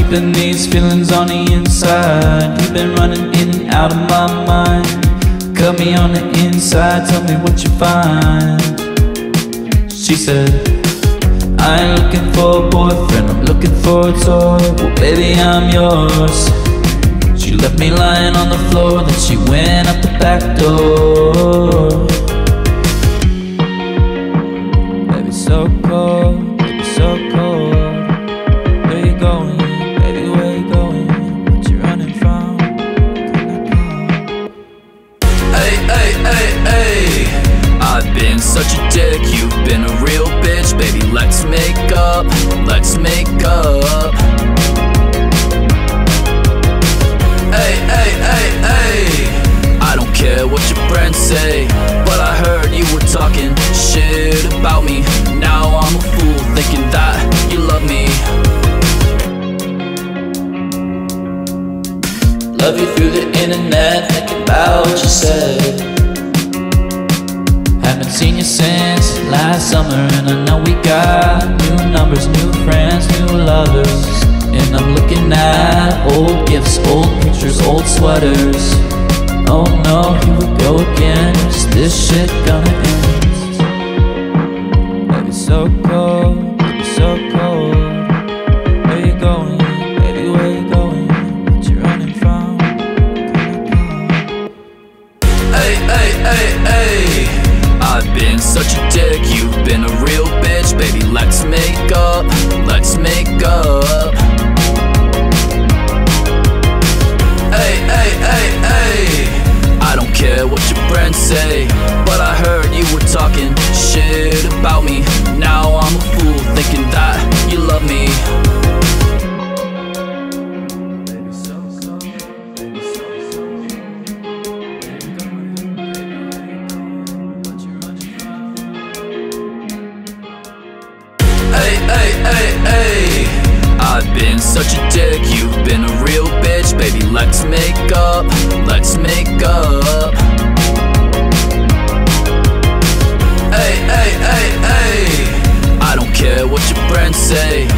keeping these feelings on the inside. You've been running in and out of my mind. Cut me on the inside, tell me what you find. She said, I ain't looking for a boyfriend, I'm looking for a toy. Well baby, I'm yours. She left me lying on the floor, then she went out the back door. Baby, so cold, baby, so cold. Where you going, baby, where you going? What you running from? Can I come? Hey, hey, hey, hey, I've been such a dick, you've been a real bitch. Baby, let's make up, let's make up. Hey, hey, hey, hey, I don't care what your friends say, but I heard you were talking shit about me. Now I'm a fool thinking that you love me. Love you through the internet, thinking about what you said. Haven't seen you since last summer, and I know we got new numbers, new friends, new lovers. And I'm looking at old gifts, old pictures, old sweaters. Oh no, here we go again, is this shit gonna end? Baby, so cold, baby, so cold. Where you going, baby, where you going? What you running from? Can I come? Hey, hey, hey, hey, I've been such a dick, you've been a real bitch. Baby, let's make up, let's make up. Hey, hey, hey, hey, I don't care what your friends say, but I heard you were talking shit about me. Now I'm a fool thinking that you love me. Hey, hey, hey, hey, I've been such a dick, you've been a real bitch. Baby, let's make up, let's make up. Hey, hey, hey, hey, I don't care what your friends say,